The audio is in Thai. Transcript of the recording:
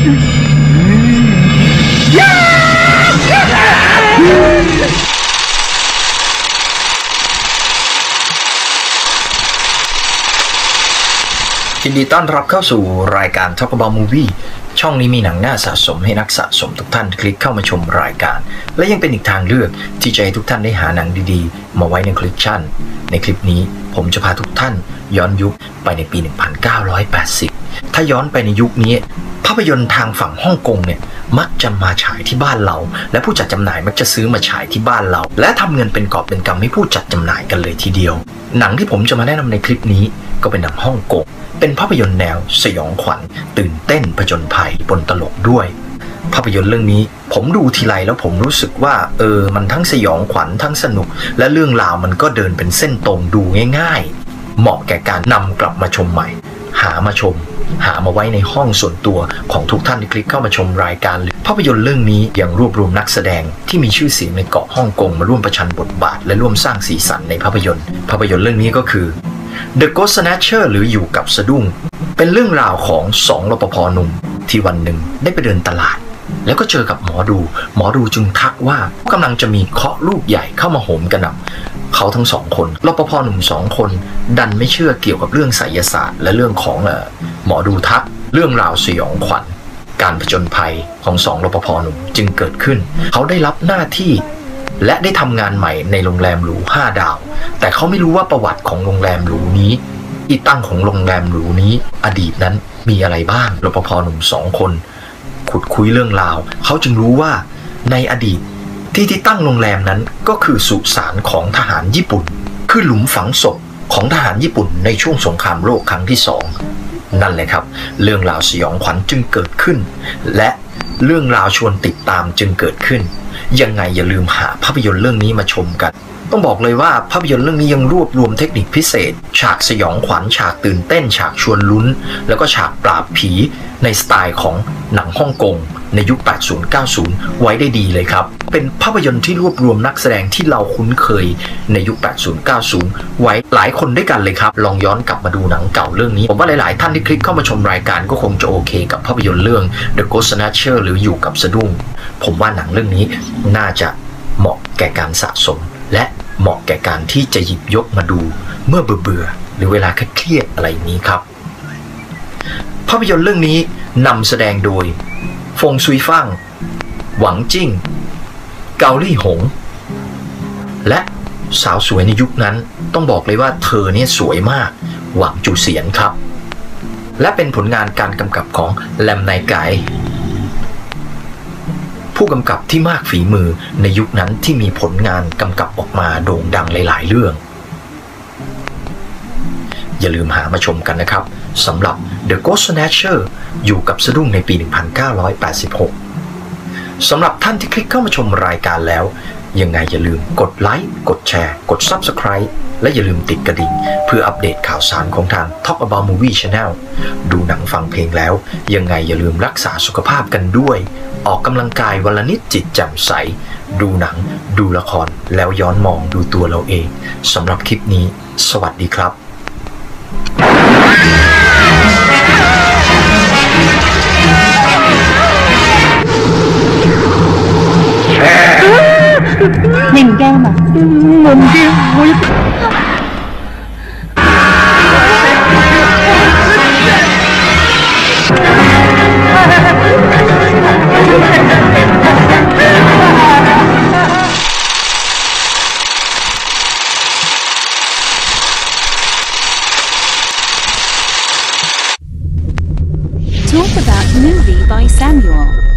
ยินดีต้อนรับเข้าสู่รายการ Talk About Movie ช่องนี้มีหนังน่าสะสมให้นักสะสมทุกท่านคลิกเข้ามาชมรายการและยังเป็นอีกทางเลือกที่จะให้ทุกท่านได้หาหนังดีๆมาไว้ในคลิปชั่นในคลิปนี้ผมจะพาทุกท่านย้อนยุคไปในปี 1980 ถ้าย้อนไปในยุคนี้ภาพยนตร์ทางฝั่งฮ่องกงเนี่ยมักจะมาฉายที่บ้านเราและผู้จัดจำหน่ายมักจะซื้อมาฉายที่บ้านเราและทำเงินเป็นกอบเป็นกำให้ผู้จัดจำหน่ายกันเลยทีเดียวหนังที่ผมจะมาแนะนำในคลิปนี้ก็เป็นหนังฮ่องกงเป็นภาพยนตร์แนวสยองขวัญตื่นเต้นผจญภัยปนตลกด้วยภาพยนตร์เรื่องนี้ผมดูทีไรแล้วผมรู้สึกว่ามันทั้งสยองขวัญทั้งสนุกและเรื่องราวมันก็เดินเป็นเส้นตรงดูง่ายๆเหมาะแก่การนำกลับมาชมใหม่หามาไว้ในห้องส่วนตัวของทุกท่านที่คลิกเข้ามาชมรายการภาพยนตร์เรื่องนี้ยังรวบรวมนักแสดงที่มีชื่อเสียงในเกาะฮ่องกงมาร่วมประชันบทบาทและร่วมสร้างสีสันในภาพยนตร์เรื่องนี้ก็คือ The Ghost Snatcher หรืออยู่กับสะดุ้งเป็นเรื่องราวของ2 รปภ.หนุ่มที่วันหนึ่งได้ไปเดินตลาดแล้วก็เจอกับหมอดูจึงทักว่ากำลังจะมีเคราะห์ลูกใหญ่เข้ามาโหมกระหน่ำเขาทั้ง2 คนรปภ.หนุ่ม2 คนดันไม่เชื่อเกี่ยวกับเรื่องไสยศาสตร์และเรื่องของหมอดูทักเรื่องราวสยองขวัญการผจญภัยของ2 รปภ.หนุ่มจึงเกิดขึ้นเขาได้รับหน้าที่และได้ทำงานใหม่ในโรงแรมหรู5 ดาวแต่เขาไม่รู้ว่าประวัติของโรงแรมหรูนี้ที่ตั้งของโรงแรมหรูนี้อดีตนั้นมีอะไรบ้างรปภ.หนุ่ม2 คนขุดคุยเรื่องราวเขาจึงรู้ว่าในอดีตที่ตั้งโรงแรมนั้นก็คือสุสานของทหารญี่ปุ่นคือหลุมฝังศพของทหารญี่ปุ่นในช่วงสงครามโลกครั้งที่2นั่นแหละครับเรื่องราวสยองขวัญจึงเกิดขึ้นและเรื่องราวชวนติดตามจึงเกิดขึ้นยังไงอย่าลืมหาภาพยนตร์เรื่องนี้มาชมกันต้องบอกเลยว่าภาพยนตร์เรื่องนี้ยังรวบรวมเทคนิคพิเศษฉากสยองขวัญฉากตื่นเต้นฉากชวนลุ้นแล้วก็ฉากปราบผีในสไตล์ของหนังฮ่องกงในยุค 80-90 ไว้ได้ดีเลยครับเป็นภาพยนตร์ที่รวบรวมนักแสดงที่เราคุ้นเคยในยุค 80-90 ไว้หลายคนด้วยกันเลยครับลองย้อนกลับมาดูหนังเก่าเรื่องนี้ผมว่าหลายๆท่านที่คลิกเข้ามาชมรายการก็คงจะโอเคกับภาพยนตร์เรื่อง The Ghost Snatcher หรืออยู่กับสะดุ้งผมว่าหนังเรื่องนี้น่าจะเหมาะแก่การสะสมและเหมาะแก่การที่จะหยิบยกมาดูเมื่อเบื่อหรือเวลาเครียดอะไรนี้ครับภาพยนตร์เรื่องนี้นำแสดงโดยฟงซุยฟ่างหวังจิ้งเกาลี่หงและสาวสวยในยุคนั้นต้องบอกเลยว่าเธอเนี่ยสวยมากหวังจูเสียนครับและเป็นผลงานการกำกับของแลมไนไกผู้กำกับที่มากฝีมือในยุคนั้นที่มีผลงานกำกับออกมาโด่งดังหลายๆเรื่องอย่าลืมหามาชมกันนะครับสำหรับ The Ghost Snatcher อยู่กับสะดุ้งในปี 1986 สำหรับท่านที่คลิกเข้ามาชมรายการแล้วยังไงอย่าลืมกดไลค์กดแชร์กด Subscribe และอย่าลืมติดกระดิ่งเพื่ออัปเดตข่าวสารของทาง Talk About Movie Channel ดูหนังฟังเพลงแล้วยังไงอย่าลืมรักษาสุขภาพกันด้วยออกกำลังกายวันละนิดจิตแจ่มใสดูหนังดูละครแล้วย้อนมองดูตัวเราเองสำหรับคลิปนี้สวัสดีครับ你唔驚嘛？我唔驚，我一。 Talk About Movie by Samuel.